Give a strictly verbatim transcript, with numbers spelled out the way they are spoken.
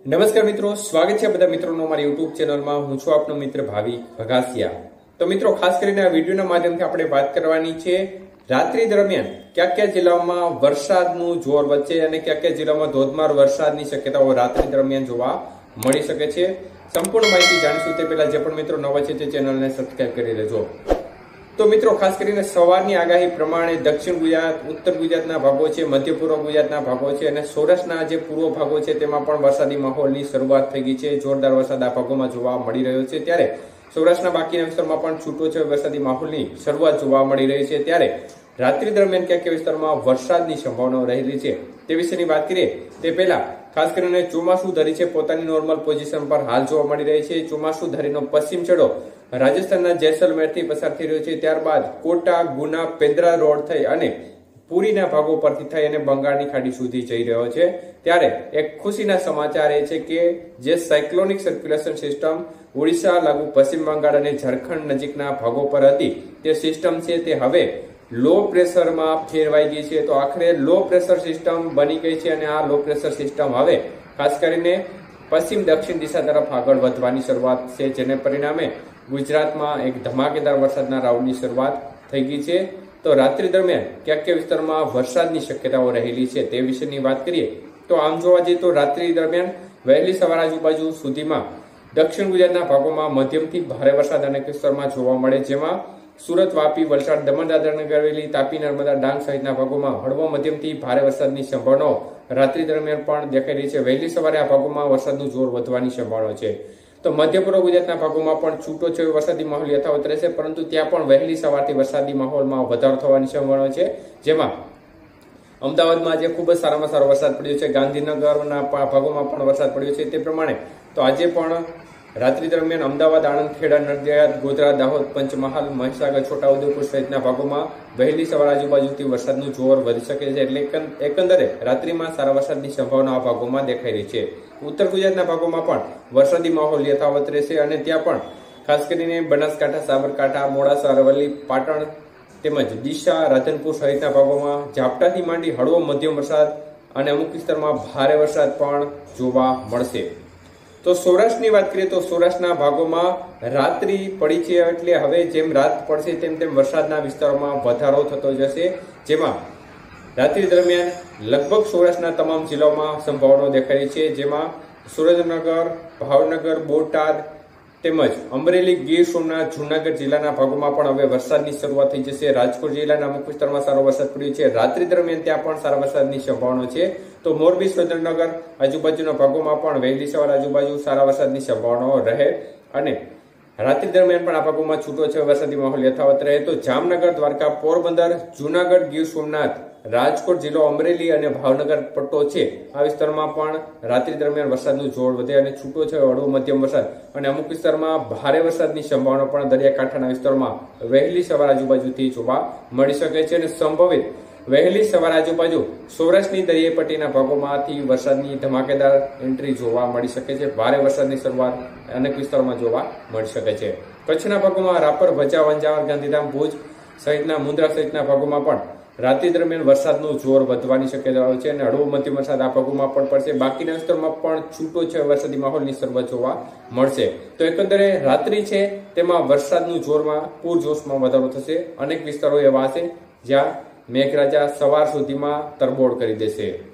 નમસ્કાર મિત્રો, સ્વાગત છે બધા મિત્રોનો મારી યુટ્યુબ ચેનલમાં। હું છું આપનો મિત્ર ભાવિક ભગાસિયા। તો મિત્રો, ખાસ કરીને આ વિડીયોના માધ્યમથી આપણે વાત કરવાની છે રાત્રિ દરમિયાન કયા કયા જિલ્લાઓમાં વરસાદનું જોર વચ્ચે અને કયા કયા જિલ્લામાં ધોધમાર વરસાદની શક્યતાઓ રાત્રિ દરમિયાન જોવા મળી શકે છે। સંપૂર્ણ માહિતી જાણીશું તે પહેલા જે પણ મિત્રો નવા છે તે ચેનલને સબસ્ક્રાઇબ કરી લેજો। તો મિત્રો, ખાસ કરીને સવારની આગાહી પ્રમાણે દક્ષિણ ગુજરાત, ઉત્તર ગુજરાતના ભાગો છે, મધ્ય પૂર્વ ગુજરાતના ભાગો છે અને સૌરાષ્ટ્રના જે પૂર્વ ભાગો છે તેમાં પણ વરસાદી માહોલની શરૂઆત થઈ ગઈ છે। જોરદાર વરસાદ આ ભાગોમાં જોવા મળી રહ્યો છે। ત્યારે સૌરાષ્ટ્રના બાકીના વિસ્તારમાં પણ છૂટો છે વરસાદી માહોલની શરૂઆત જોવા મળી રહી છે। ત્યારે રાત્રિ દરમિયાન કયા કયા વિસ્તારમાં વરસાદની સંભાવનાઓ રહેલી છે તે વિશેની વાત કરીએ તે પહેલા ખાસ કરીને ચોમાસુ ધરી છે પોતાની નોર્મલ પોઝિશન પર હાલ જોવા મળી રહી છે। ચોમાસુ ધરીનો પશ્ચિમ છેડો રાજસ્થાનના જેસલમેરથી પસાર થઈ રહ્યો છે, ત્યારબાદ કોટા, ગુના, પેન્દ્રા રોડ થઈ અને પુરીના ભાગો પરથી થઈ અને બંગાળની ખાડી સુધી જઈ રહ્યો છે। ત્યારે એક ખુશીના સમાચાર એ છે કે જે સાયક્લોનિક સર્ક્યુલેશન સિસ્ટમ ઓડિશા લાગુ પશ્ચિમ બંગાળ અને ઝારખંડ નજીકના ભાગો પર હતી તે સિસ્ટમ છે તે હવે લો પ્રેશરમાં ફેરવાઈ ગઈ છે। તો આખરે લો પ્રેશર સિસ્ટમ બની ગઈ છે અને આ લો પ્રેશર સિસ્ટમ હવે ખાસ કરીને પશ્ચિમ દક્ષિણ દિશા તરફ આગળ વધવાની શરૂઆત છે, જેને પરિણામે ગુજરાતમાં એક ધમાકેદાર વરસાદના રાઉન્ડની શરૂઆત થઈ ગઈ છે। તો રાત્રિ દરમિયાન કયા કયા વિસ્તારમાં વરસાદની શક્યતાઓ રહેલી છે તે વિશેની વાત કરીએ તો આમ જોવા જઈએ તો રાત્રિ દરમિયાન વહેલી સવાર આજુબાજુ સુધીમાં દક્ષિણ ગુજરાતના ભાગોમાં મધ્યમથી ભારે વરસાદ અનેક વિસ્તારમાં જોવા મળે, જેમાં સુરત, વાપી, વલસાડ, દમણ, દાદરા નગર હવેલી, તાપી, નર્મદા, ડાંગ સહિતના ભાગોમાં હળવો મધ્યમથી ભારે વરસાદની સંભાવનાઓ રાત્રિ દરમિયાન પણ દેખાઈ રહી છે। વહેલી સવારે આ ભાગોમાં વરસાદનું જોર વધવાની સંભાવના છે। તો મધ્ય પૂર્વ ગુજરાતના ભાગોમાં પણ છૂટો છેવટો વરસાદી માહોલ યથાવત રહેશે, પરંતુ ત્યાં પણ વહેલી સવારથી વરસાદી માહોલમાં વધારો થવાની સંભાવના છે, જેમાં અમદાવાદમાં આજે ખૂબ જ સારામાં સારો વરસાદ પડ્યો છે, ગાંધીનગરના ભાગોમાં પણ વરસાદ પડ્યો છે। તે પ્રમાણે તો આજે પણ રાત્રિ દરમિયાન અમદાવાદ, આણંદ, ખેડા, નડિયાદ, ગોધરા, દાહોદ, પંચમહાલ, મહીસાગર, છોટાઉદેપુર સહિતના ભાગોમાં વહેલી સવાર આજુબાજુથી વરસાદનું જોર વધી શકે છે। એટલે એકંદરે રાત્રિમાં સારા વરસાદની સંભાવના આ ભાગોમાં દેખાઈ રહી છે। ઉત્તર ગુજરાતના ભાગોમાં પણ વરસાદી માહોલ યથાવત રહેશે અને ત્યાં પણ ખાસ કરીને બનાસકાંઠા, સાબરકાંઠા, મોડાસા, અરવલ્લી, પાટણ તેમજ ડીસા, રાધનપુર સહિતના ભાગોમાં ઝાપટાથી માંડી હળવો મધ્યમ વરસાદ અને અમુક વિસ્તારમાં ભારે વરસાદ પણ જોવા મળશે। તો સૌરાષ્ટ્રની વાત કરીએ તો સૌરાષ્ટ્રના ભાગોમાં રાત્રિ પડી છે એટલે હવે જેમ રાત પડશે તેમ તેમ વરસાદના વિસ્તારોમાં વધારો થતો જશે, જેમાં રાત્રિ દરમિયાન લગભગ સૌરાષ્ટ્રના તમામ જિલ્લાઓમાં સંભાવનાઓ દેખાઈ છે, જેમાં સુરેન્દ્રનગર, ભાવનગર, બોટાદ તેમજ અમરેલી, ગીર સોમનાથ, જૂનાગઢ જિલ્લાના ભાગોમાં પણ હવે વરસાદની શરૂઆત થઈ જશે। રાજકોટ જિલ્લાના અમુક વિસ્તારમાં સારો વરસાદ પડ્યો છે, રાત્રિ દરમિયાન ત્યાં પણ સારા વરસાદની સંભાવના છે। તો મોરબી, સુરેન્દ્રનગર આજુબાજુના ભાગોમાં પણ વહેલી સવાર આજુબાજુ સારા વરસાદની સંભાવનાઓ રહે અને રાત્રિ દરમિયાન પણ આ ભાગોમાં છૂટો છે વરસાદી માહોલ યથાવત રહે। તો જામનગર, દ્વારકા, પોરબંદર, જૂનાગઢ, ગીર સોમનાથ, રાજકોટ જિલ્લો, અમરેલી અને ભાવનગર પટ્ટો છે આ વિસ્તારમાં પણ રાત્રિ દરમિયાન વરસાદનું જોર વધે અને છૂટો છે હળવો મધ્યમ વરસાદ અને અમુક વિસ્તારમાં ભારે વરસાદની સંભાવના પણ દરિયાકાંઠાના વિસ્તારમાં વહેલી સવાર આજુબાજુથી જોવા મળી શકે છે અને સંભવિત વહેલી સવાર આજુબાજુ સૌરાષ્ટ્રની દરિયાઈ પટ્ટીના ભાગોમાંથી વરસાદની ધમાકેદાર એન્ટ્રી જોવા મળી શકે છે। ભારે વરસાદની શરૂઆત અનેક વિસ્તારોમાં જોવા મળી શકે છે। કચ્છના ભાગોમાં રાપર, ભચાઉ, અંજાર, ગાંધીધામ, ભુજ સહિતના મુન્દ્રા સહિતના ભાગોમાં પણ રાત્રિ દરમિયાન વરસાદનું જોર વધવાની શક્યતાઓ છે અને હળવો મધ્યમ વરસાદ આ ભાગોમાં પણ પડશે। બાકીના વિસ્તારમાં પણ છૂટો છે વરસાદી માહોલની શરૂઆત જોવા મળશે। તો એકંદરે રાત્રિ છે તેમાં વરસાદનું જોરમાં પૂરજોશમાં વધારો થશે। અનેક વિસ્તારો એવા હશે જ્યાં મેઘરાજા સવાર સુધીમાં તરબોળ કરી દેશે।